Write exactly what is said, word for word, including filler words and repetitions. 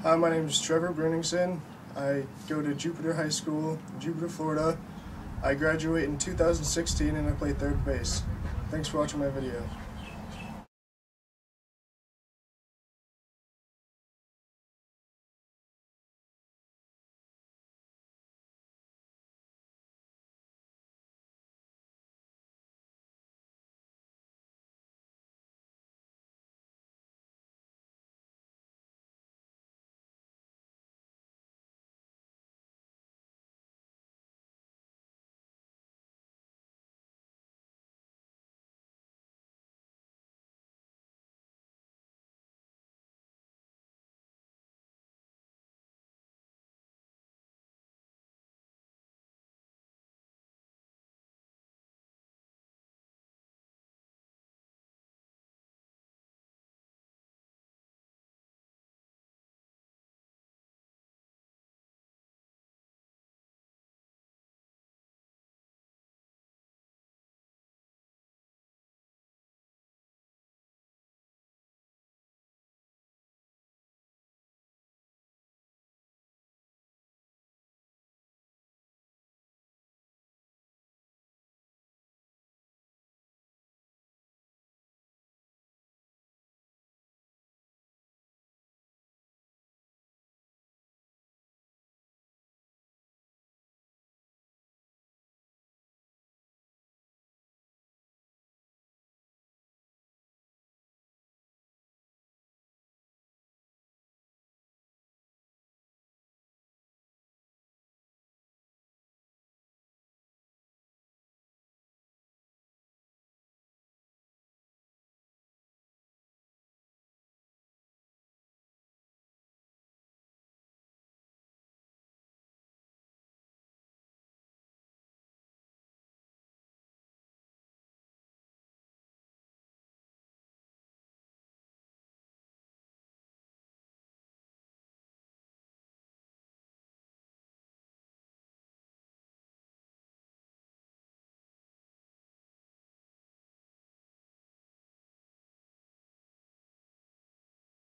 Hi, my name is Trevor Bruningson. I go to Jupiter High School, Jupiter, Florida. I graduate in two thousand sixteen and I play third base. Thanks for watching my video.